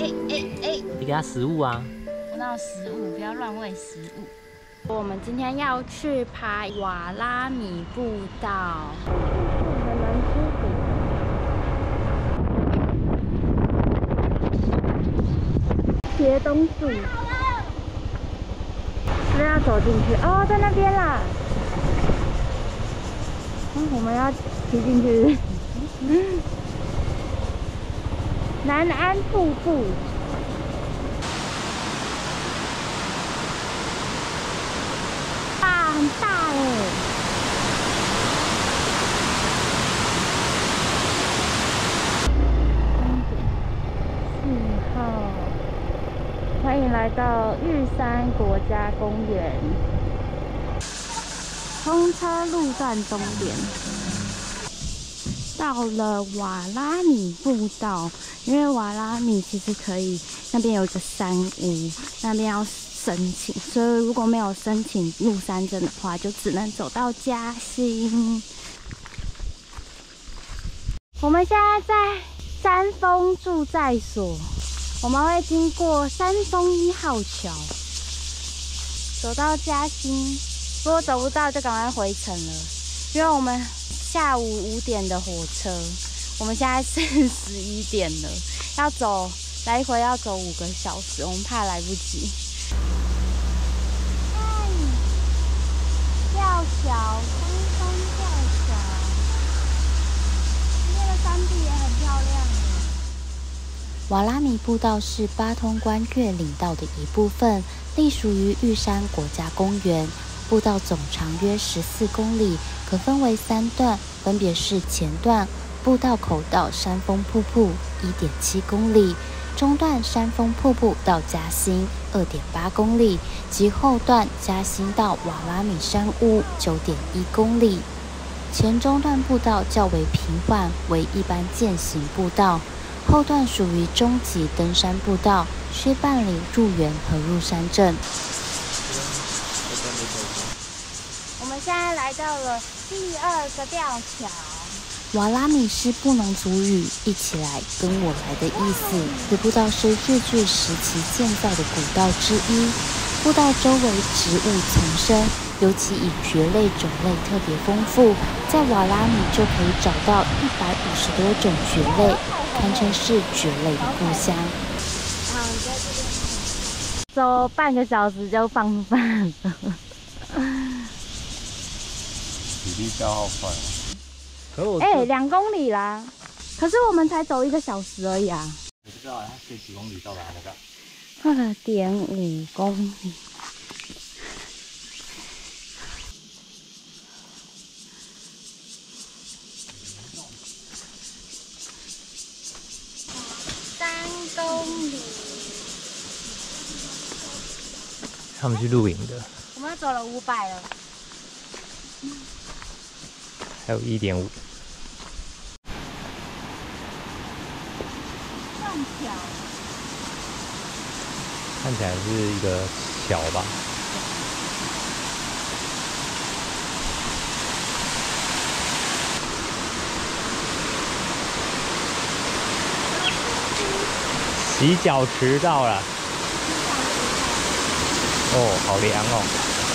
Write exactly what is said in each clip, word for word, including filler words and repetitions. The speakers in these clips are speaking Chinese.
哎哎哎！ 你给它食物啊！ 我哪有食物？不要乱喂食物。我们今天要去爬瓦拉米步道，还蛮舒服。茄冬树，是不是要走进去？哦，在那边啦。嗯，我们要骑进去。南安瀑布。哇，很大哎！四号，欢迎来到玉山国家公园。通车路段东边，到了瓦拉米步道。因为瓦拉米其实可以，那边有一个山屋，那边要申请，所以如果没有申请入山证的话，就只能走到嘉兴。我们现在在山峰住在所，我们会经过山峰一号桥，走到嘉兴。如果走不到，就赶快回程了，因为我们下午五点的火车。我们现在是十一点了，要走来回要走五个小时，我们怕来不及。看，吊桥，山峰吊桥，今天的山壁也很漂亮。 瓦拉米步道是八通关越岭道的一部分，隶属于玉山国家公园。步道总长约十四公里，可分为三段，分别是前段步道口到山峰瀑布 一点七公里，中段山峰瀑布到嘉兴 二点八公里，及后段嘉兴到瓦拉米山屋 九点一公里。前中段步道较为平缓，为一般健行步道，后段属于中级登山步道，需办理入园和入山证。 我们现在来到了第二个吊桥。 瓦拉米是布农族语“一起来，跟我来”的意思。此步道是日据时期建造的古道之一，步道周围植物丛生，尤其以蕨类种类特别丰富，在瓦拉米就可以找到一百五十多种蕨类，堪称是蕨类的故乡。 走半个小时就放饭了， 体力消耗快。 哎、欸，两公里啦，可是我们才走一个小时而已啊。 我不知道它可以几公里到达那个？二点五公里。三公里。 他们去露营的。 我们走了五百了。 还有一点五。看起来是一个桥吧。洗脚池到了。哦，好凉哦。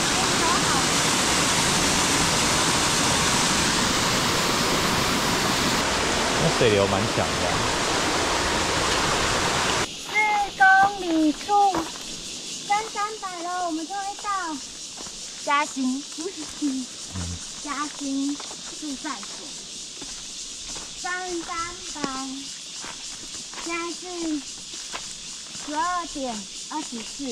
那水流蛮强的。 四公里处，升三百了，我们就会到嘉兴。嘉兴住在所，升三百，现在是十二点二十四。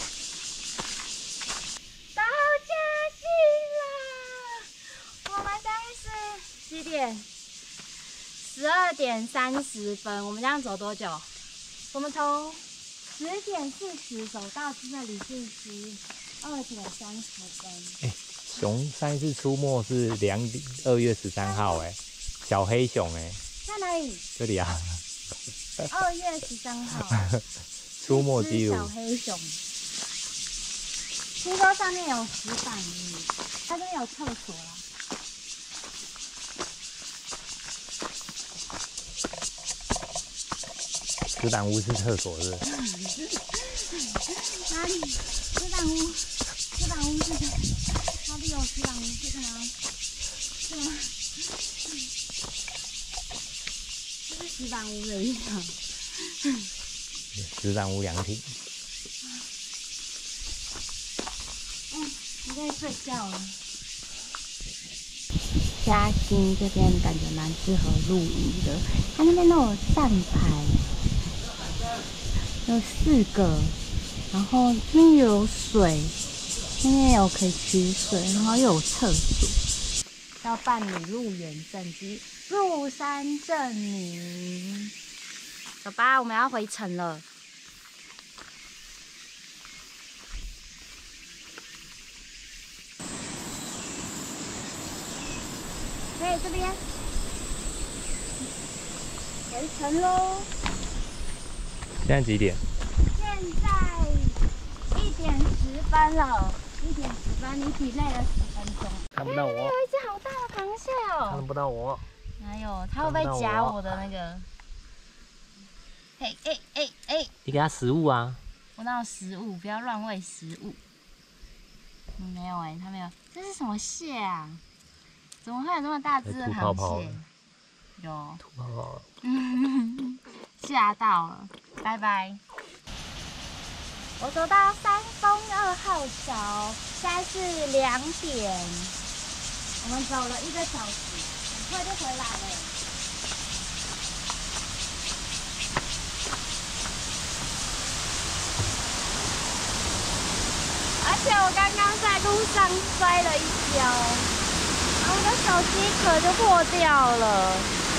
到嘉兴了，我们现在是几点？十二点三十分，我们这样走多久？我们从十点四十走到这里是十二点三十分。 哎、欸，熊上一次出没是两二月十三号，哎，小黑熊，哎， 在哪里？ 这里啊。 二月十三号。 出没记录。 小黑熊。听说上面有石板鱼，它这边有厕所啦。 石板屋是厕所是不是？ 哪里？石板屋，石板屋是哪里有石板屋？这个吗？这个吗？这是石板屋的地方。 石板屋凉亭。 嗯，你可以睡觉了。 嘉兴这边感觉蛮适合露营的，它那边都有站牌，有四个，然后那边有水，那边有可以取水，然后又有厕所。 要办理入园证及入山证明。走吧，我们要回程了。哎，这边回程喽。 现在几点？ 现在一点十分了，一点十分，你比累了十分钟。 看不到我。 有一只好大的螃蟹哦。 看不到我。 哪有？它会不会夹我的那个？嘿，哎哎哎！ 你给它食物啊。 我哪有食物？不要乱喂食物。嗯，没有哎、欸，它没有。这是什么蟹啊？怎么会有那么大只的螃蟹？ 吐泡泡有。 吐泡泡了。 吓到了，拜拜。我走到三丰二号桥，现在是两点。我们走了一个小时，很快就回来了。而且我刚刚在路上摔了一跤，然后我的手机壳就破掉了。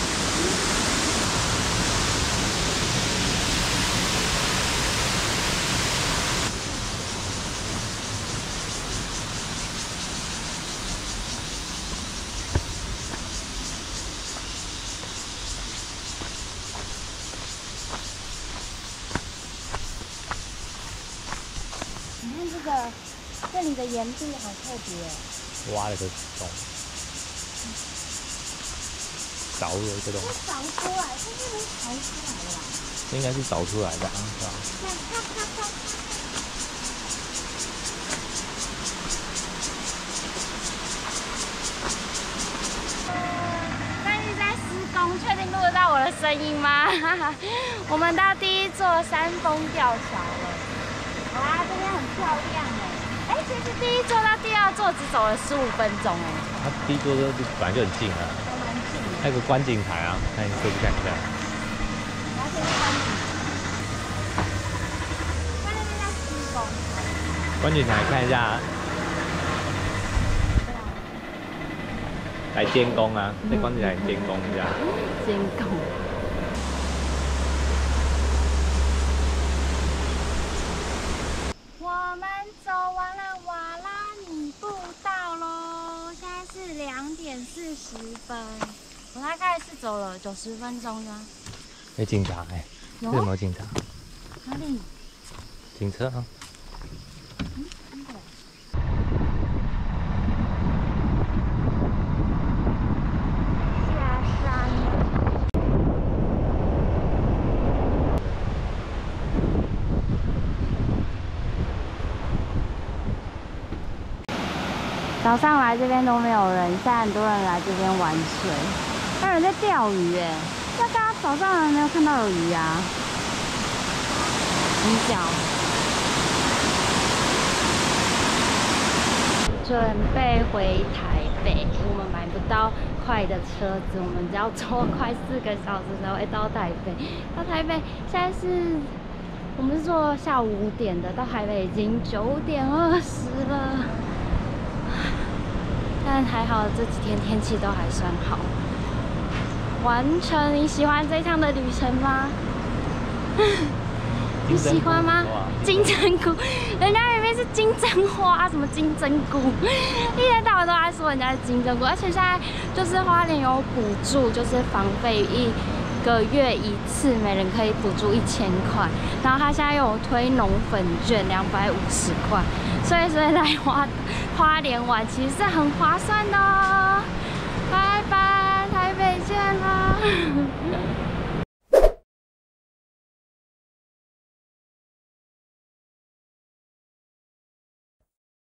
你看这个，这里的岩壁好特别。 挖了个洞，凿了一个洞。 这凿出来，这是能凿出来的啦。 这应该是凿出来的啊，是吧？ 看看看看。但是在施工，确定录得到我的声音吗？我们到第一座山峰吊桥了。哇，这边很漂亮哎！哎，其实第一座到第二座只走了十五分钟哎。 它第一座就本来就很近啊。 都蛮近的。 还有个观景台啊，看你可以去看一下。 然后这是观景台，它那边在施工。 观景台看一下。来监工啊，在观景台监工一下。 监工。我们走完了瓦拉米步道喽，现在是两点四十分，我大概是走了九十分钟呢。 有警察哎，这有没有警察？ 哪里？ 警车啊。 嗯，真的。下山了。早上来这边都没有人，现在很多人来这边玩水，还有人在钓鱼哎。那大家早上没有看到有鱼啊？很小。准备回台北，我们买不到快的车子，我们只要坐快四个小时才会到台北。到台北现在是，我们是坐下午五点的，到台北已经九点二十了。但还好这几天天气都还算好。完成，你喜欢这一趟的旅程吗？你喜欢吗？金针菇，人家明明是金针花，什么金针菇，一天到晚都在说人家是金针菇，而且现在就是花莲有补助，就是房费一个月一次，每人可以补助一千块，然后他现在又有推农粉券两百五十块，所以所以来花花莲玩其实是很划算的哦。